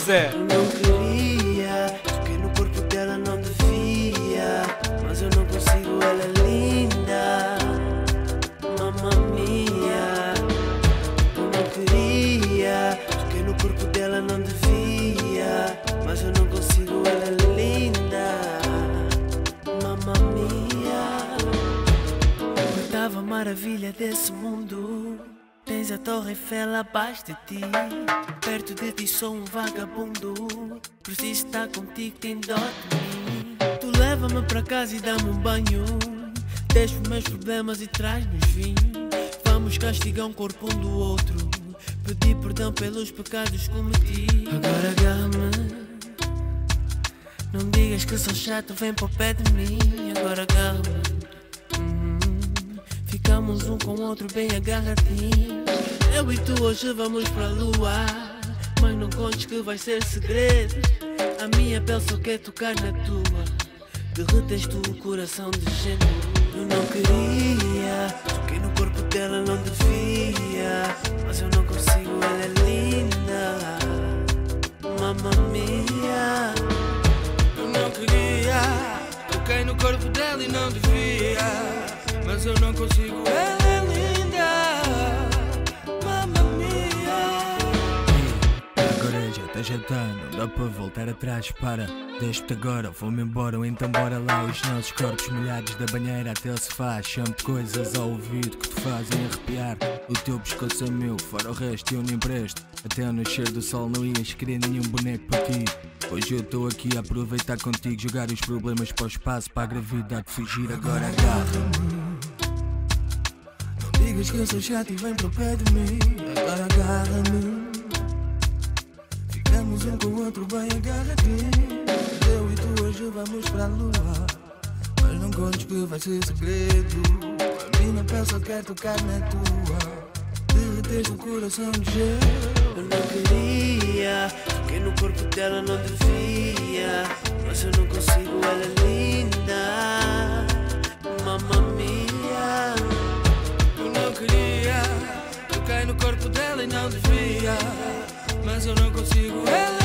Zé. Eu não queria, toquei no corpo dela, não devia, mas eu não consigo, ela é linda, mamma mia. Eu não queria, toquei no corpo dela, não devia, mas eu não consigo, ela é linda, mamma mia. Oitava maravilha desse mundo, tens a Torre Eiffel abaixo de ti. Perto de ti sou um vagabundo, preciso estar contigo, tem dó de mim. Tu leva-me para casa e dá-me um banho, deixa os meus problemas e traz-nos vinho. Vamos castigar um corpo um do outro, pedir perdão pelos pecados que cometi. Agora agarra-me, não digas que sou chato, vem para o pé de mim. Agora agarra-me, ficamos um com o outro bem agarradinho. Eu e tu hoje vamos pra lua, mas não contes que vai ser segredo. A minha pele só quer tocar na tua, derretes tu o coração de gelo. Eu não queria, toquei no corpo dela, não devia, mas eu não consigo, ela é linda, mamma mia. Eu não queria, toquei no corpo dela e não devia, mas eu não consigo, ela é linda, mamma mia. Agora já tá não dá para voltar atrás, para. Deixo-te agora, vou-me embora, ou então bora lá. Os nossos corpos molhados da banheira até o sofá. Chamo-te coisas ao ouvido que te fazem arrepiar. O teu pescoço é meu, fora o resto eu nem empresto. Até ao nascer do sol não ias querer nenhum boneco para ti. Hoje eu estou aqui a aproveitar contigo, jogar os problemas para o espaço, para a gravidade fugir. Agora agarra-me, não digas que eu sou chato e vem para o pé de mim. Agora agarra-me, ficamos um com o outro bem agarradinho. Eu e tu hoje vamos para a lua, mas não contes que vai ser segredo. A minha pele só quer tocar na tua, derreteste o coração de gelo. Eu não queria, toquei no corpo dela, não devia, mas eu não consigo, ela é linda, mamma mia. Eu não queria, toquei no corpo dela e não devia, mas eu não consigo, ela